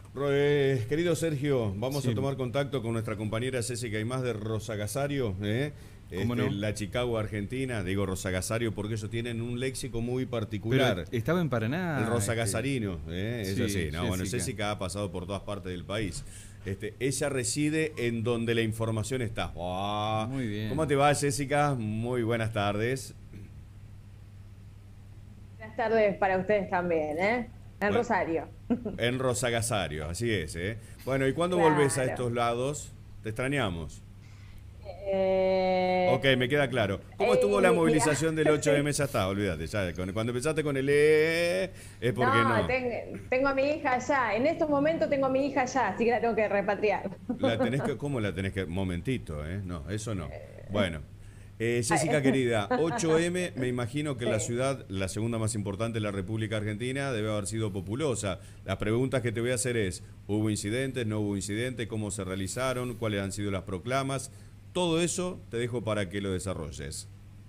Querido Sergio, vamos a Sí, tomar contacto con nuestra compañera Césica Imaz de Rosagasario, ¿cómo no? la Chicago Argentina. Digo Rosagasario porque ellos tienen un léxico muy Pero particular. estaba en El Paraná, rosagasarino, es sí, así. No, bueno, Jessica. Césica ha pasado por todas partes del país. Ella reside en donde la información está. ¡Buah! Muy ¿Cómo bien. te va, Jessica? Muy buenas tardes. Buenas tardes para ustedes también, ¿eh? En Bueno, Rosario. en Rosagasario, así es, Bueno, ¿y cuándo volvés a Claro. estos lados? Te extrañamos. Ok, Eh, me queda claro. ¿Cómo estuvo la Mira, movilización del 8M? sí. Ya está, olvídate. Ya, cuando empezaste con el es porque No, no. tengo a mi hija allá. En estos momentos tengo a mi hija allá, así que la tengo que repatriar. ¿Cómo la tenés que? Momentito, ¿eh? No, eso no. Bueno, Ay, Jessica querida, 8M, me imagino que la sí. ciudad, la segunda más importante de la República Argentina, debe haber sido populosa. Las preguntas que te voy a hacer es, ¿hubo incidentes? ¿No hubo incidentes? ¿Cómo se realizaron? ¿Cuáles han sido las proclamas? Todo eso te dejo para que lo desarrolles.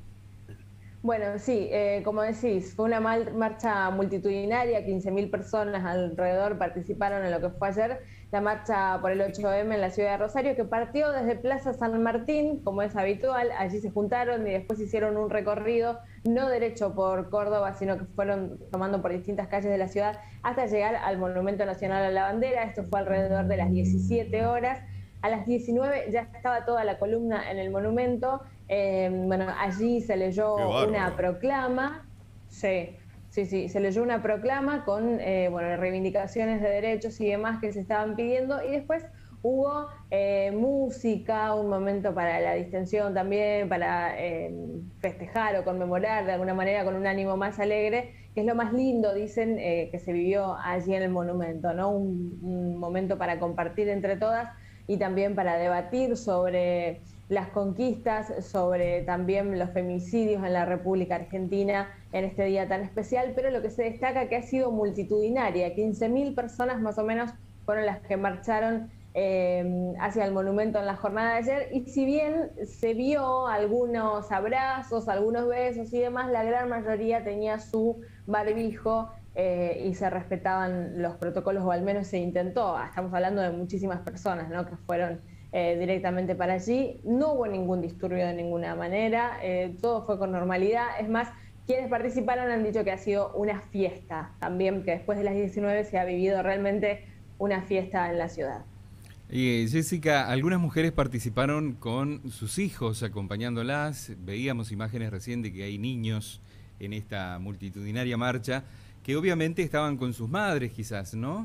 Bueno, sí, como decís, fue una marcha multitudinaria, 15.000 personas alrededor participaron en lo que fue ayer la marcha por el 8M en la ciudad de Rosario, que partió desde Plaza San Martín, como es habitual, allí se juntaron y después hicieron un recorrido, no derecho por Córdoba, sino que fueron tomando por distintas calles de la ciudad hasta llegar al Monumento Nacional a la Bandera. Esto fue alrededor de las 17 horas. A las 19 ya estaba toda la columna en el monumento. Bueno, allí se Qué leyó una bárbaro. proclama, sí, sí, sí, se leyó una proclama con bueno, reivindicaciones de derechos y demás que se estaban pidiendo y después hubo música, un momento para la distensión también, para festejar o conmemorar de alguna manera con un ánimo más alegre, que es lo más lindo, dicen, que se vivió allí en el monumento, ¿no? Un momento para compartir entre todas y también para debatir sobre las conquistas, sobre también los femicidios en la República Argentina en este día tan especial, pero lo que se destaca que ha sido multitudinaria, 15.000 personas más o menos fueron las que marcharon hacia el monumento en la jornada de ayer, y si bien se vio algunos abrazos, algunos besos y demás, la gran mayoría tenía su barbijo y se respetaban los protocolos, o al menos se intentó. Estamos hablando de muchísimas personas, ¿no?, que fueron directamente para allí. No hubo ningún disturbio de ninguna manera, todo fue con normalidad. Es más, quienes participaron han dicho que ha sido una fiesta también, que después de las 19 se ha vivido realmente una fiesta en la ciudad. Y Jessica, algunas mujeres participaron con sus hijos acompañándolas. Veíamos imágenes recién de que hay niños en esta multitudinaria marcha que obviamente estaban con sus madres quizás, ¿no?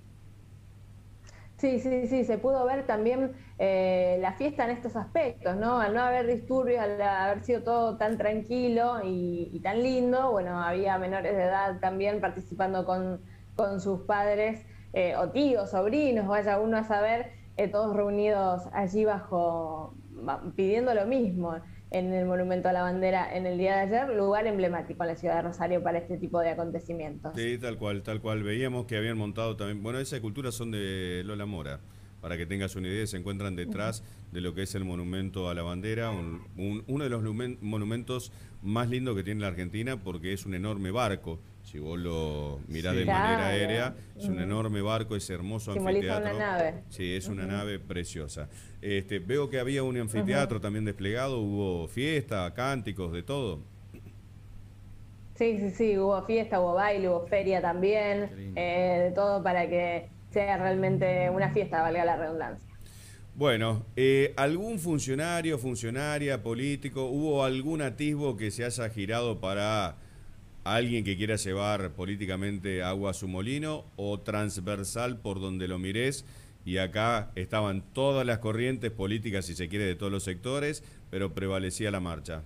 Sí, sí, sí, se pudo ver también la fiesta en estos aspectos, ¿no? Al no haber disturbios, al haber sido todo tan tranquilo y tan lindo, bueno, había menores de edad también participando con sus padres o tíos, sobrinos, vaya uno a saber, todos reunidos allí pidiendo lo mismo en el Monumento a la Bandera en el día de ayer, lugar emblemático en la ciudad de Rosario para este tipo de acontecimientos. Sí, tal cual, tal cual. Veíamos que habían montado también. Bueno, esas esculturas son de Lola Mora. Para que tengas una idea, se encuentran detrás de lo que es el monumento a la bandera, uno de los monumentos más lindos que tiene la Argentina, porque es un enorme barco. Si vos lo mirás de Sí. manera Claro. aérea, es un enorme barco, ese hermoso Simboliza una anfiteatro. nave. Sí, es una Ujú. nave preciosa. Veo que había un Ujú. anfiteatro también desplegado, hubo fiesta, cánticos, de todo. Sí, sí, sí, hubo fiesta, hubo baile, hubo feria también, Qué lindo. de todo para que sea realmente una fiesta, valga la redundancia. Bueno, ¿algún funcionario, funcionaria, político, hubo algún atisbo que se haya girado para alguien que quiera llevar políticamente agua a su molino o transversal por donde lo mires? Y acá estaban todas las corrientes políticas, si se quiere, de todos los sectores, pero prevalecía la marcha.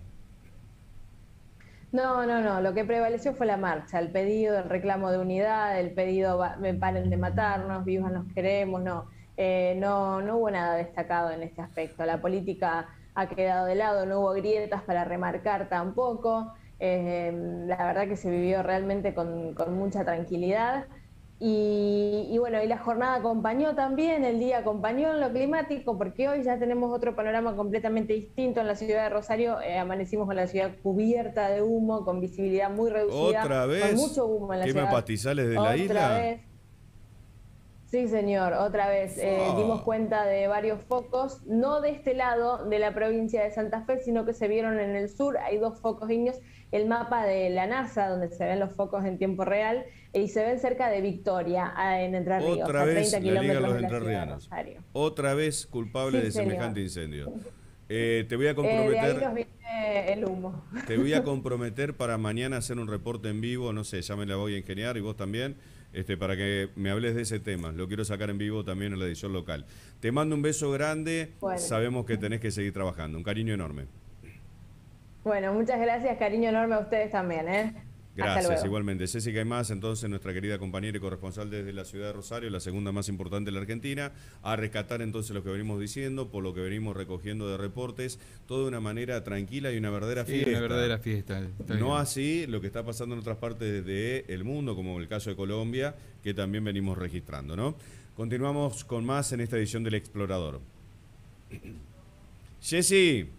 No, no, no, lo que prevaleció fue la marcha, el pedido, el reclamo de unidad, el pedido, paren de matarnos, vivos nos queremos, no, no, no hubo nada destacado en este aspecto. La política ha quedado de lado, no hubo grietas para remarcar tampoco. La verdad que se vivió realmente con mucha tranquilidad. Y bueno, y la jornada acompañó también, el día acompañó en lo climático, porque hoy ya tenemos otro panorama completamente distinto en la ciudad de Rosario. Amanecimos con la ciudad cubierta de humo, con visibilidad muy reducida, ¿Otra con vez? mucho humo en la ¿Quema ciudad. pastizales de la Otra isla? vez. Sí, señor, otra vez dimos cuenta de varios focos, no de este lado de la provincia de Santa Fe, sino que se vieron en el sur, hay 2 focos ígneos, el mapa de la NASA, donde se ven los focos en tiempo real, y se ven cerca de Victoria, en Entre Ríos, Otra a vez 30 la Liga de kilómetros los de la ciudad de Entrerrianos. Rosario. Otra vez culpable Sí, de señor. semejante incendio. Te voy a De ahí comprometer. nos viene el humo. Te voy a comprometer para mañana hacer un reporte en vivo, no sé, ya me la voy a ingeniar y vos también, para que me hables de ese tema. Lo quiero sacar en vivo también en la edición local. Te mando un beso grande, Bueno. Sabemos que tenés que seguir trabajando. Un cariño enorme. Bueno, muchas gracias, cariño enorme a ustedes también, ¿eh? Hasta Gracias, luego. igualmente. Césica y más, entonces, nuestra querida compañera y corresponsal desde la ciudad de Rosario, la segunda más importante de la Argentina, a rescatar entonces lo que venimos diciendo, por lo que venimos recogiendo de reportes, todo de una manera tranquila y una verdadera fiesta. Una verdadera fiesta. No así lo que está pasando en otras partes del mundo, como el caso de Colombia, que también venimos registrando, ¿no? Continuamos con más en esta edición del Explorador. Jessy.